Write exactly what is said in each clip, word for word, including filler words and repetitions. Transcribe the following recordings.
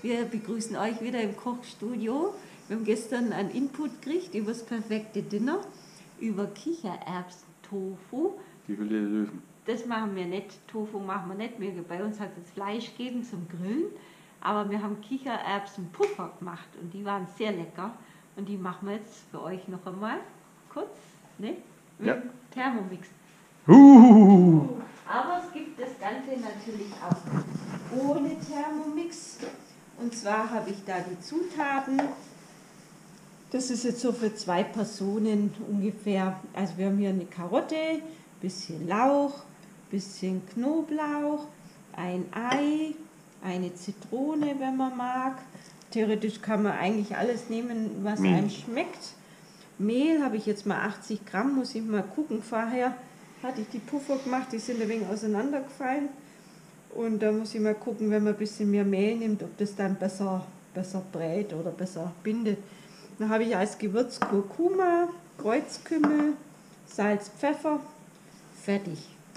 Wir begrüßen euch wieder im Kochstudio. Wir haben gestern einen Input gekriegt über das perfekte Dinner, über Kichererbsen-Tofu. Die Hülle der Löwen. Das machen wir nicht, Tofu machen wir nicht. Wir, bei uns hat es Fleisch gegeben zum Grillen, aber wir haben Kichererbsen-Puffer gemacht und die waren sehr lecker. Und die machen wir jetzt für euch noch einmal kurz, ne? Mit Ja. dem Thermomix. Uh. Aber es gibt das Ganze natürlich auch ohne Thermomix. Und zwar habe ich da die Zutaten. Das ist jetzt so für zwei Personen ungefähr. Also wir haben hier eine Karotte, bisschen Lauch, bisschen Knoblauch, ein Ei, eine Zitrone, wenn man mag. Theoretisch kann man eigentlich alles nehmen, was Mehl. einem schmeckt. Mehl habe ich jetzt mal achtzig Gramm, muss ich mal gucken. Vorher hatte ich die Puffer gemacht, die sind ein wenig auseinandergefallen. Und da muss ich mal gucken, wenn man ein bisschen mehr Mehl nimmt, ob das dann besser, besser brät oder besser bindet. Dann habe ich als Gewürz Kurkuma, Kreuzkümmel, Salz, Pfeffer, fertig.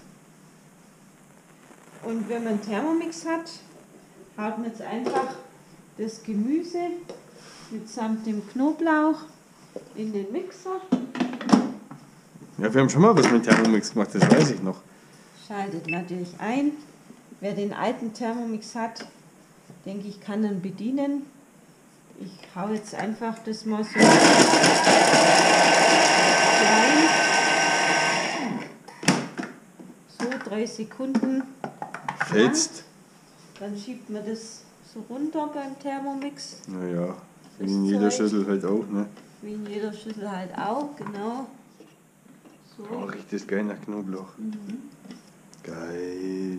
Und wenn man einen Thermomix hat, haut man jetzt einfach das Gemüse mitsamt dem Knoblauch in den Mixer. Ja, wir haben schon mal was mit Thermomix gemacht, das weiß ich noch. Schaltet natürlich ein. Wer den alten Thermomix hat, denke ich, kann ihn bedienen. Ich hau jetzt einfach das mal so rein. So, drei Sekunden. Fetzt. Dann schiebt man das so runter beim Thermomix. Naja, wie in jeder Schüssel halt auch, ne? Wie in jeder Schüssel halt auch, genau. So. Oh, riecht das geil nach Knoblauch. Mhm. Geil.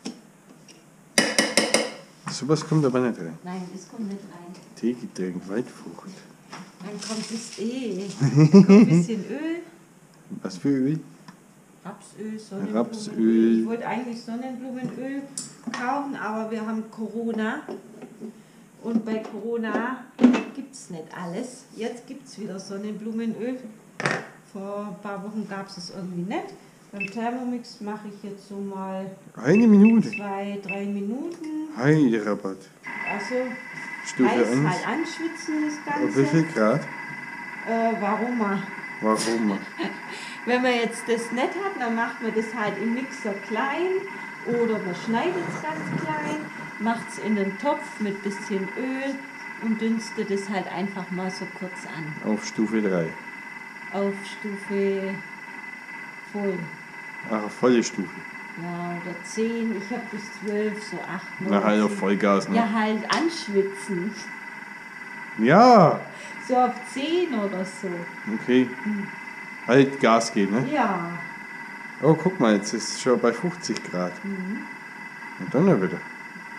Sowas kommt aber nicht rein. Nein, das kommt nicht rein. Teegetränk, Waldfrucht. Dann kommt das eh. Kommt ein bisschen Öl. Was für Öl? Rapsöl, Sonnenblumenöl. Rapsöl. Ich wollte eigentlich Sonnenblumenöl kaufen, aber wir haben Corona. Und bei Corona gibt es nicht alles. Jetzt gibt es wieder Sonnenblumenöl. Vor ein paar Wochen gab es es irgendwie nicht. Beim Thermomix mache ich jetzt so mal Eine Minute. zwei, drei Minuten. Heiderabatt. Also Stufe heiß eins. halt anschwitzen das Auf wie viel Ganze. Grad? Äh, warum mal? Warum? Wenn man jetzt das nicht hat, dann macht man das halt im Mixer klein oder man schneidet es ganz klein, macht es in den Topf mit bisschen Öl und dünstet es halt einfach mal so kurz an. Auf Stufe drei. Auf Stufe voll. Ach, volle Stufe. Ja, oder zehn, ich habe bis zwölf, so acht, neun. Na halt auf zehn. Vollgas, ne? Ja, halt anschwitzen. Ja, So auf zehn oder so. okay. Halt Gas geben, ne? Ja. Oh, guck mal, jetzt ist es schon bei fünfzig Grad. Mhm. Und dann noch wieder.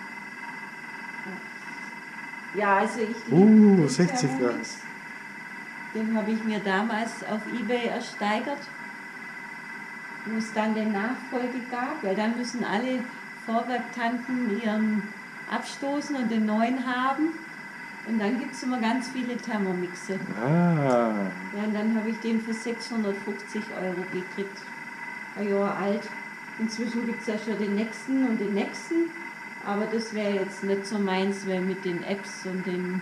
Ja, also ich liebe Uh, den sechzig Grad. Thermomix. Den habe ich mir damals auf eBay ersteigert, wo es dann den Nachfolge gab, weil dann müssen alle Vorwerktanten ihren abstoßen und den neuen haben. Und dann gibt es immer ganz viele Thermomixe. Ah, Ja, und dann habe ich den für sechshundertfünfzig Euro gekriegt. Ein Jahr alt. Inzwischen gibt es ja schon den nächsten und den nächsten. Aber das wäre jetzt nicht so meins, weil mit den Apps und den,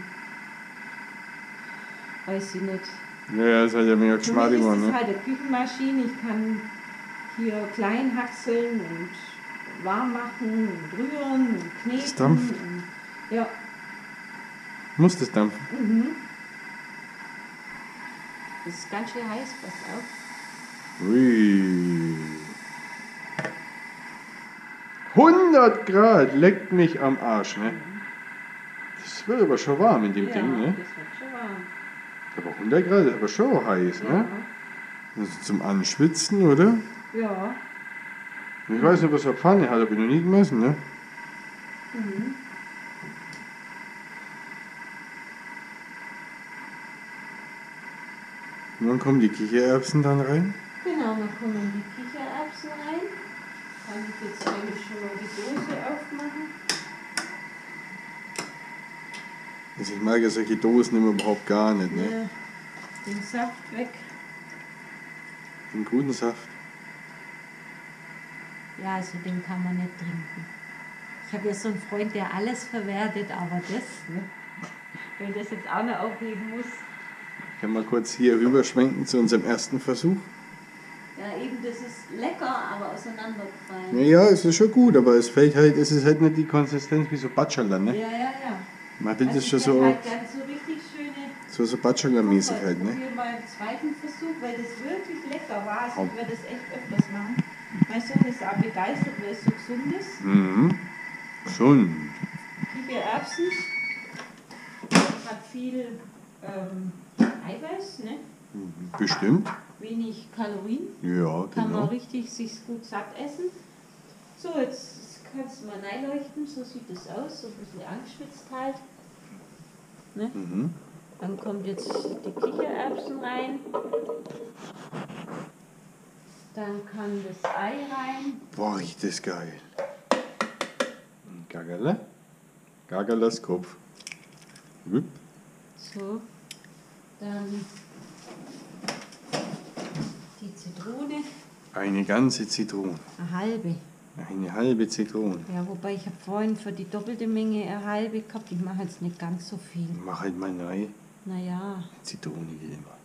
weiß ich nicht. ja, das hat ja mega Für Geschmack mich ist geworden, das ne? halt eine Küchenmaschine. Ich kann hier klein hackseln und warm machen und rühren und kneten. Das dampft. Und, ja. Muss das dampfen? Mhm. Das ist ganz schön heiß, pass auf. Ui. hundert Grad leckt mich am Arsch, ne? Das wird aber schon warm in dem Ja, Ding, ne? das wird schon warm. Aber hundert Grad ist aber schon heiß, Ja. ne? Also zum Anschwitzen, oder? Ja. Ich weiß nicht, was er Pfanne hat, habe ich noch nie gemessen, ne? Mhm. Und dann kommen die Kichererbsen dann rein. Genau, dann kommen die Kichererbsen rein. Kann ich jetzt eigentlich schon mal die Dose aufmachen. Also ich mag ja solche Dosen immer überhaupt gar nicht, ne? Ja, den Saft weg. Den guten Saft. Ja, also den kann man nicht trinken. Ich habe ja so einen Freund, der alles verwertet, aber das, ne? Wenn ich das jetzt auch noch aufheben muss. Können wir kurz hier rüberschwenken zu unserem ersten Versuch? Ja, eben, das ist lecker, aber auseinandergefallen. Ja, ja, es ist schon gut, aber es fällt halt, es ist halt nicht die Konsistenz wie so Batschala, ne? Ja, ja, ja. Man will Also das schon ich so, halt ganz so richtig schöne. so, so Batschala-mäßig Guck mal, halt, ich ne? probiere mal einen zweiten Versuch, weil das wirklich lecker war. Also ich werde das echt öfters machen. Mein Sohn ist auch begeistert, weil es so gesund ist. Mhm. Gesund. Kichererbsen hat viel ähm, Eiweiß, ne? Bestimmt. Wenig Kalorien. Ja, Kann man genau. richtig sich gut satt essen. So, jetzt kannst du mal reinleuchten. So sieht es aus. So ein bisschen angeschwitzt halt. Ne? Mhm. Dann kommt jetzt die Kichererbsen rein. Dann kann das Ei rein. Boah, riecht das geil. Gagala? Gagalas Kopf. Wüpp. So. Dann die Zitrone. Eine ganze Zitrone. Eine halbe. Eine halbe Zitrone. Ja, wobei ich habe vorhin für die doppelte Menge eine halbe gehabt. Ich mache jetzt nicht ganz so viel. Mach halt mal rein. Naja. Zitrone geht immer.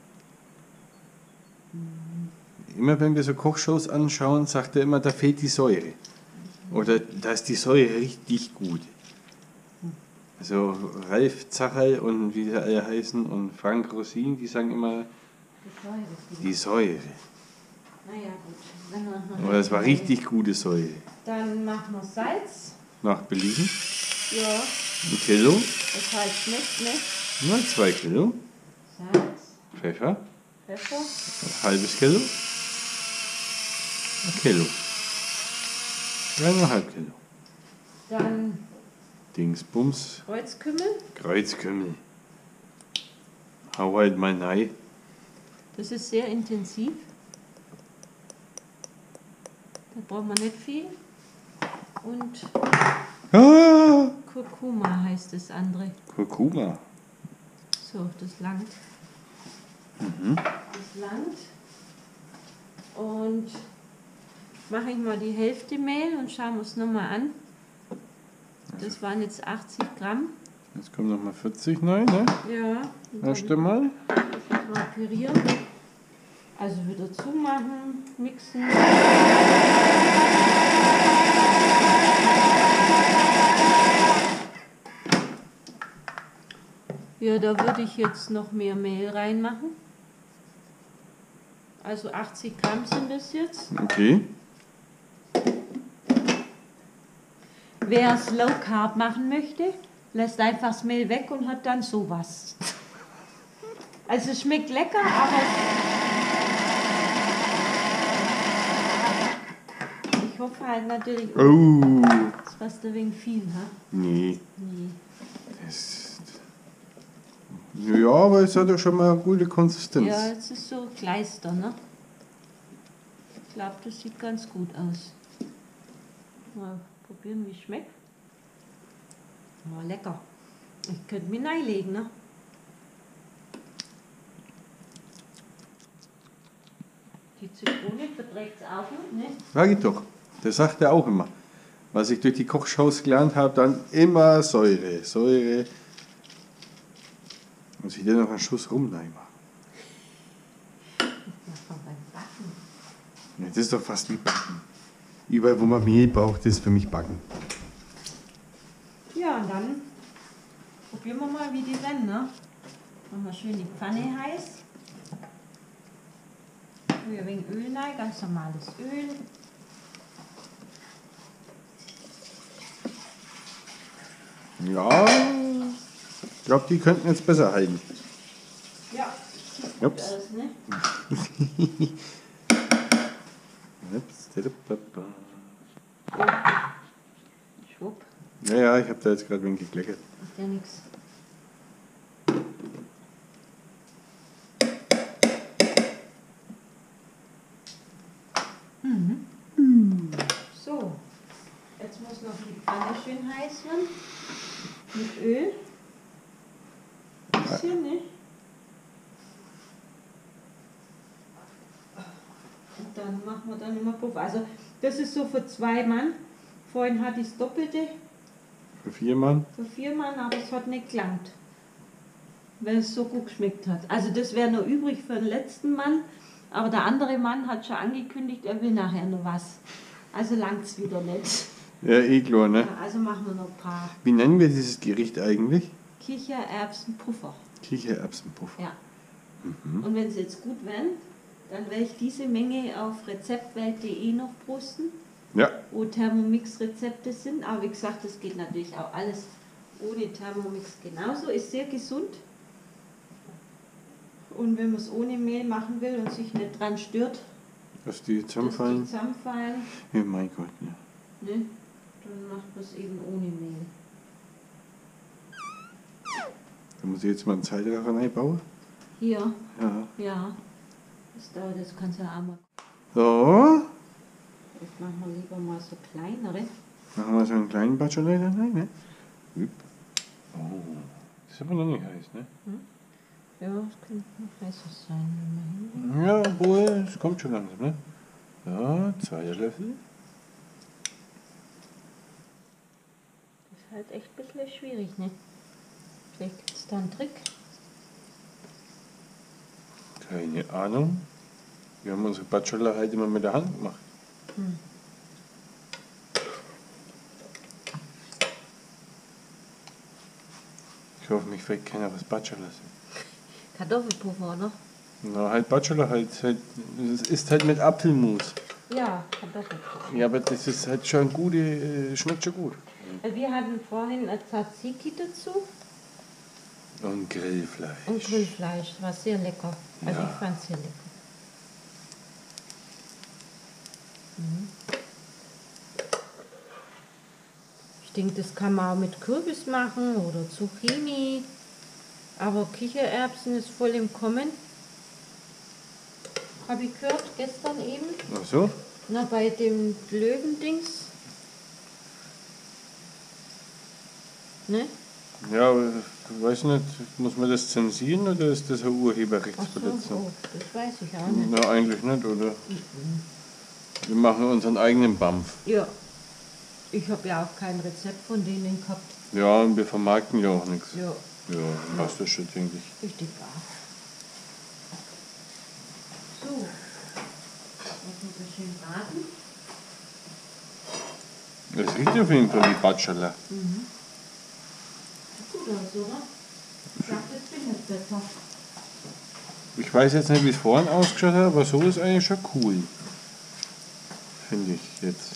Immer wenn wir so Kochshows anschauen, sagt er immer, da fehlt die Säure. Oder da ist die Säure richtig gut. Also Ralf Zacherl und wie sie alle heißen und Frank Rosin, die sagen immer Die Säure fehlt. die Säure. Naja, gut. Dann machen wir Aber das war richtig gute Säure. Dann machen wir Salz. Nach Belieben. Ja, Ein Kilo. das halt schmeckt, ne? Na, zwei Kilo. Salz, Pfeffer. Pfeffer. Ein halbes Kilo. Ein Kilo. Eineinhalb Kilo. Dann Dingsbums. Kreuzkümmel. Kreuzkümmel. Hau halt mal rein. Das ist sehr intensiv. Da braucht man nicht viel. Und Ah! Kurkuma heißt das andere. Kurkuma. So, das langt. Mhm. Das langt. Und mache ich mal die Hälfte Mehl und schauen wir es nochmal an. Das waren jetzt achtzig Gramm. Jetzt kommen nochmal vierzig rein, ne? Ja. Erst einmal. Mal pürieren. Also wieder zumachen, mixen. Ja, da würde ich jetzt noch mehr Mehl reinmachen. Also achtzig Gramm sind das jetzt. Okay. Wer es Low Carb machen möchte, lässt einfach das Mehl weg und hat dann sowas. Also es schmeckt lecker, aber ich hoffe halt natürlich, Oh. das ist fast ein wenig viel, ha? Nee. Nee. Das ja, aber es hat ja schon mal eine gute Konsistenz. Ja, es ist so Kleister, ne? Ich glaube, das sieht ganz gut aus. Mal probieren, wie es schmeckt. Oh, lecker. Ich könnte mir reinlegen, ne? Die Zitrone verträgt es auch gut, ne? Sag ich doch. Das sagt er auch immer. Was ich durch die Kochshows gelernt habe, dann immer Säure. Säure. Muss ich dir noch einen Schuss rum reinmachen? Beim Backen. Ja, das ist doch fast wie Backen. Überall, wo man Mehl braucht, ist für mich Backen. Ja, und dann probieren wir mal, wie die werden, ne? Machen wir schön die Pfanne heiß. Rühr ein wenig Öl rein, ganz normales Öl. Ja, ich glaube, die könnten jetzt besser halten. Ja, sieht gut Ups. aus, ne? Ups, tadapapa. Schwupp, Ja, ja, ich habe da jetzt gerade ein wenig gekleckert. macht ja nichts. Mhm. So, jetzt muss noch die Pfanne schön heiß werden. Mit Öl. Ein bisschen, ne? Und dann machen wir dann immer Puff. Also das ist so für zwei Mann. Vorhin hatte ich das Doppelte Für vier Mann? Für vier Mann, aber es hat nicht gelangt. Weil es so gut geschmeckt hat. Also das wäre noch übrig für den letzten Mann, aber der andere Mann hat schon angekündigt, er will nachher noch was. Also langt es wieder nicht. Ja, eh klar, ne? Ja, also machen wir noch ein paar Wie nennen wir dieses Gericht eigentlich? Kichererbsenpuffer. Kichererbsenpuffer. Ja. Mhm. Und wenn sie jetzt gut werden, dann werde ich diese Menge auf rezeptwelt punkt de noch posten, Ja. wo Thermomix-Rezepte sind. Aber wie gesagt, das geht natürlich auch alles ohne Thermomix genauso. Ist sehr gesund. Und wenn man es ohne Mehl machen will und sich nicht dran stört, Dass die dass die zusammenfallen? zusammenfallen, Ja, mein Gott, ja. ne, dann macht man es eben ohne Mehl. Da muss ich jetzt mal einen Zeitraffer reinbauen. Hier, Ja. ja, das dauert, das kannst du ja auch mal. So. Jetzt machen wir lieber mal so kleinere. Machen wir so einen kleinen Bachelor da rein, ne? Üpp. Oh. Das ist aber noch nicht heiß, ne? Ja, das könnte noch heißer sein, wenn wir hingehen. Ja, obwohl, es kommt schon langsam, ne? Ja, zwei Löffel. Das ist halt echt ein bisschen schwierig, ne? Vielleicht gibt es da einen Trick. Keine Ahnung. Wir haben unsere Bachelor halt immer mit der Hand gemacht. Hm. Ich hoffe, mich fragt keiner, was Bachelor sind. Kartoffelpuffer, oder? Na, halt Bachelor halt, halt. Das ist halt mit Apfelmus. Ja, Kartoffelpuffer. Ja, aber das ist halt schon gut, äh, schmeckt schon gut. Wir hatten vorhin eine Tzatziki dazu Und Grillfleisch. und Grillfleisch. Das war sehr lecker. Also Ja. ich fand es sehr lecker. Mhm. Ich denke, das kann man auch mit Kürbis machen oder Zucchini. Aber Kichererbsen ist voll im Kommen. Habe ich gehört, gestern eben. Ach so? Na, bei dem Löwendings. Ne? Ja, aber ich weiß nicht, muss man das zensieren oder ist das eine Ach so, Urheberrechtsverletzung? oh, das weiß ich auch nicht. Na, eigentlich nicht, oder? Wir machen unseren eigenen Bampf. Ja, ich habe ja auch kein Rezept von denen gehabt. Ja, und wir vermarkten ja auch nichts. Ja, Ja, passt das schon, denke ich. richtig wahr. So, lassen wir das schön braten. Das riecht auf jeden Fall wie Bachelor. Mhm. Sieht gut aus, oder? Ich sag, das findet besser. Ich weiß jetzt nicht, wie es vorhin ausgeschaut hat, aber so ist eigentlich schon cool. Finde ich jetzt.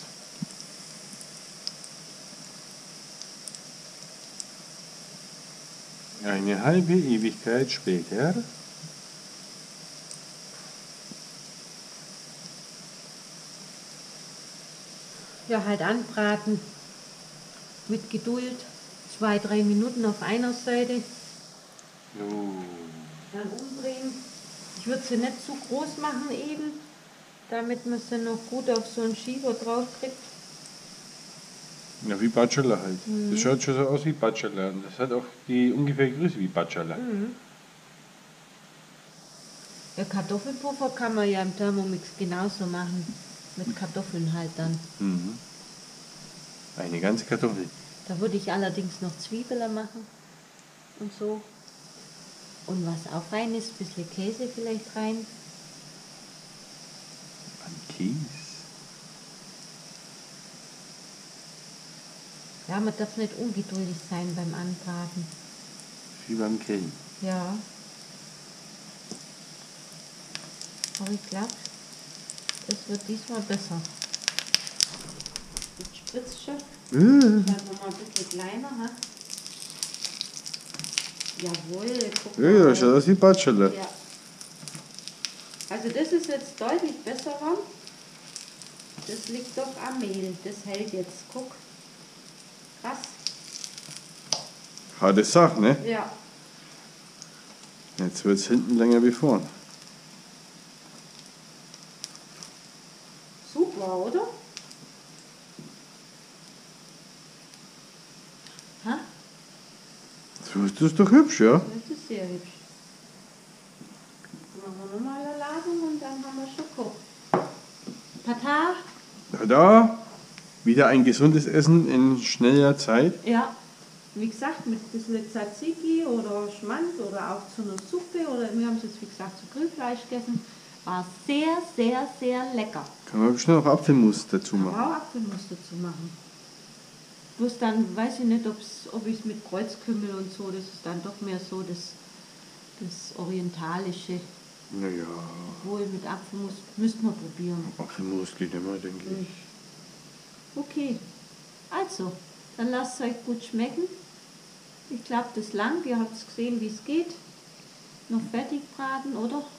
Eine halbe Ewigkeit später. Ja, halt anbraten. Mit Geduld. Zwei, drei Minuten auf einer Seite. Oh. Dann umdrehen. Ich würde sie nicht zu groß machen eben, damit man sie noch gut auf so einen Schieber drauf kriegt. Ja, wie Bachelor halt. Das schaut schon so aus wie Bachelor. Und das hat auch die ungefähr Größe wie Bachelor. Mhm. Ja, Kartoffelpuffer kann man ja im Thermomix genauso machen. Mit Kartoffeln halt dann. Mhm. Eine ganze Kartoffel. Da würde ich allerdings noch Zwiebeln machen und so. Und was auch rein ist, ein bisschen Käse vielleicht rein. An Käse. Ja, man darf nicht ungeduldig sein beim Anbraten. Wie beim Grillen. Ja. Aber ich glaube, das wird diesmal besser. Jetzt spritzt schon. Äh. Machen wir mal ein bisschen kleiner, ha? Jawohl, guck Ja, mal. das schaut aus wie Bachelor. Ja. Also das ist jetzt deutlich besser geworden. Das liegt doch am Mehl. Das hält jetzt. Guck. Krass. Harte Sache, ne? Ja. Jetzt wird es hinten länger wie vorn. Super, oder? Ha? So ist das doch hübsch, ja? Das ist sehr hübsch. Machen wir nochmal eine Ladung und dann haben wir schon gekocht. Pata. Da, da. Wieder ein gesundes Essen in schneller Zeit. Ja, wie gesagt, mit ein bisschen Tzatziki oder Schmand oder auch zu einer Suppe oder wir haben es jetzt wie gesagt zu Grillfleisch gegessen. War sehr, sehr, sehr lecker. Kann man bestimmt auch Apfelmus dazu Kann machen. man auch Apfelmus dazu machen. Bloß dann weiß ich nicht, ob's, ob ich es mit Kreuzkümmel und so, das ist dann doch mehr so das, das Orientalische. Naja, Obwohl mit Apfelmus müssten wir probieren. Apfelmus geht immer, denke ich. Okay, also, dann lasst es euch gut schmecken. Ich glaube, das langt. Ihr habt gesehen, wie es geht. Noch fertig braten, oder?